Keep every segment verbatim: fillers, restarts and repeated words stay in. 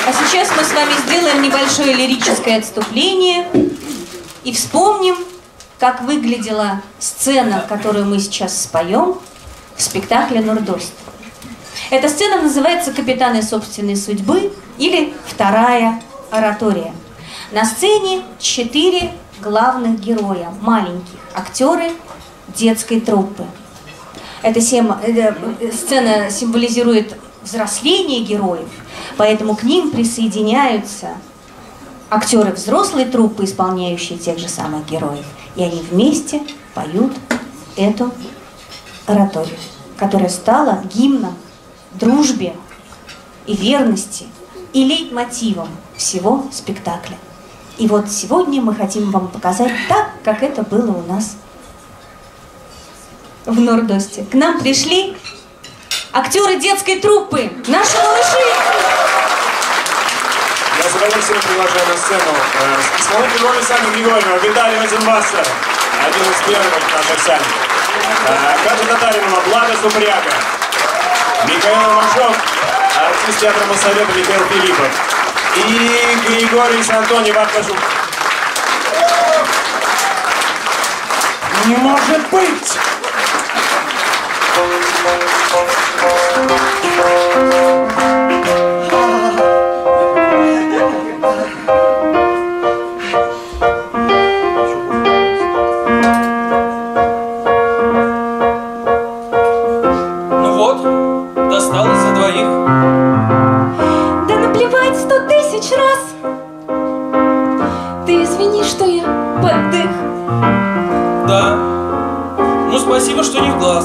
А сейчас мы с вами сделаем небольшое лирическое отступление и вспомним, как выглядела сцена, которую мы сейчас споем в спектакле «Нордост». Эта сцена называется «Капитаны собственной судьбы» или «Вторая оратория». На сцене четыре главных героя, маленьких, актеры детской труппы. Эта сема, э, сцена символизирует взросление героев, поэтому к ним присоединяются актеры взрослой труппы, исполняющие тех же самых героев. И они вместе поют эту ораторию, которая стала гимном дружбе и верности и лейтмотивом всего спектакля. И вот сегодня мы хотим вам показать так, как это было у нас в Нордосте. К нам пришли актеры детской труппы, наши малыши. Я с удовольствием приглашаю на сцену э, исполнитель роли Саню Григорьева, Виталий Розенвассер, один из первых наших Сань. Э, Катя Татаринова, Влада Супряга, Михаил Ромашов, артист театра Моссовета Михаил Филиппов и Григорий Антоний Варташук. Не может быть! Ну вот, досталось за двоих. Да наплевать сто тысяч раз. Ты извини, что я поддых. Да. Ну спасибо, что не в глаз.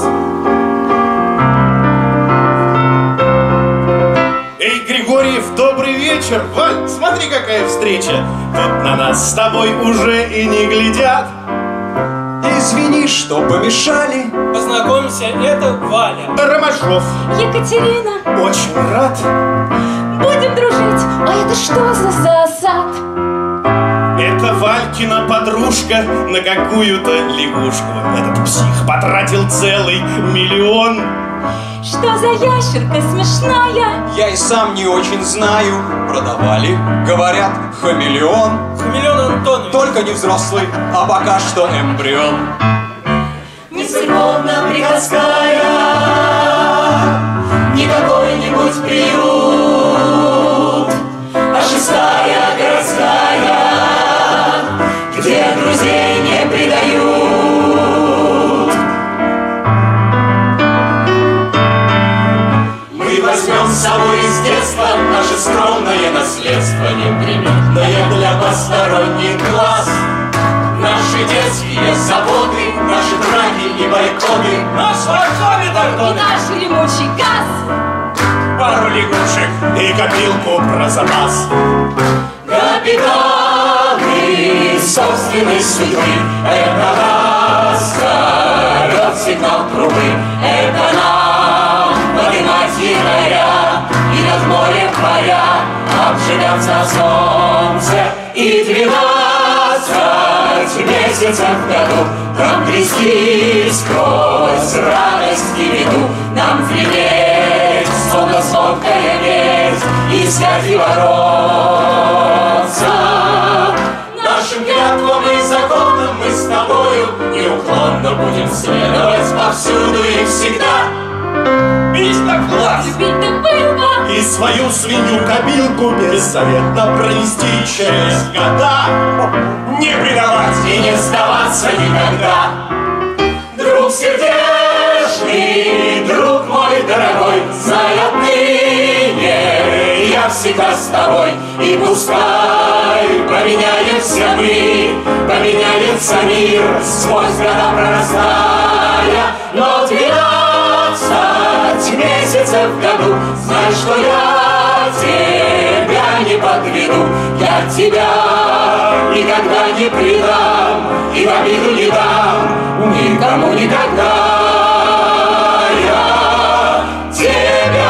Эй, Григорьев, добрый вечер! Валь, смотри, какая встреча! Тут на нас с тобой уже и не глядят. Извини, что помешали. Познакомься, это Валя. Ромашов. Екатерина, Очень рад. будем дружить. А это что за засад? Это Валькина подружка на какую-то лягушку. Этот псих потратил целый миллион. Что за ящерка смешная? Я и сам не очень знаю. Продавали, говорят, хамелеон. Хамелеон Антонович. Только не взрослый, а пока что эмбрион. Нецерковно приходская, не какой-нибудь приют, а шестая городская, где друзей не предают. Мы возьмем с собой из детства наше скромное наследство, неприметное для посторонних глаз. Наши детские заботы, наши драки и бойкоты, Наш Варшаве И торговец. наш ремучий газ. Пару лягушек и копилку про запас. капитаны собственной судьбы. Это нас орёт сигнал трубы. Это нам поднимать якоря и над морем паря обжигаться на солнце. И двенадцать месяцев в году нам трястись сквозь радость и беду. Нам взлететь, словно звонкая медь, искать и бороться. Нашим клятвам и законам мы с тобою неуклонно будем следовать повсюду и всегда. Бить так глаз Любить так пылко. и свою свинью-кобилку бессоветно пронести через года. Не предавать И не сдаваться никогда. Друг сердечный, друг мой дорогой, знай отныне я всегда с тобой. И пускай поменяемся мы, поменяется мир сквозь года прорастая, но двенадцать месяцев в году, знай, что я тебя не подведу. Я тебя никогда не предам и в обиду не дам никому никогда. Я тебя.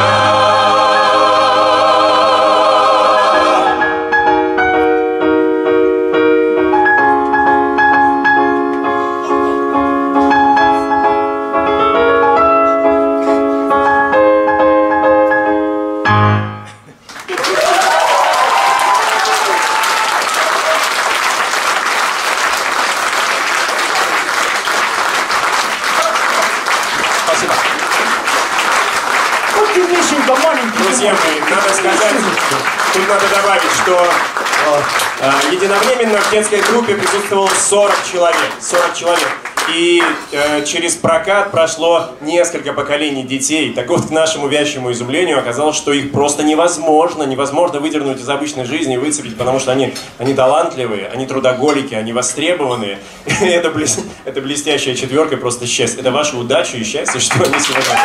надо сказать, тут надо добавить, что э, единовременно в детской группе присутствовало сорок человек. сорок человек. И э, через прокат прошло несколько поколений детей. Так вот, к нашему вящему изумлению оказалось, что их просто невозможно, невозможно выдернуть из обычной жизни, выцепить, потому что они, они талантливые, они трудоголики, они востребованные. И это, блес, это блестящая четверка, просто счастье. Это ваша удача и счастье, что они сегодня...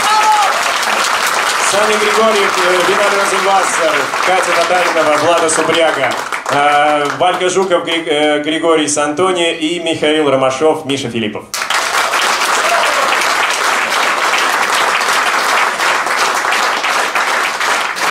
Саня Григорьев, Виталий Розенвассер, Катя Татаринова, Влада Супряга, Валька Жуков, Григорий Сантони и Михаил Ромашов, Миша Филиппов.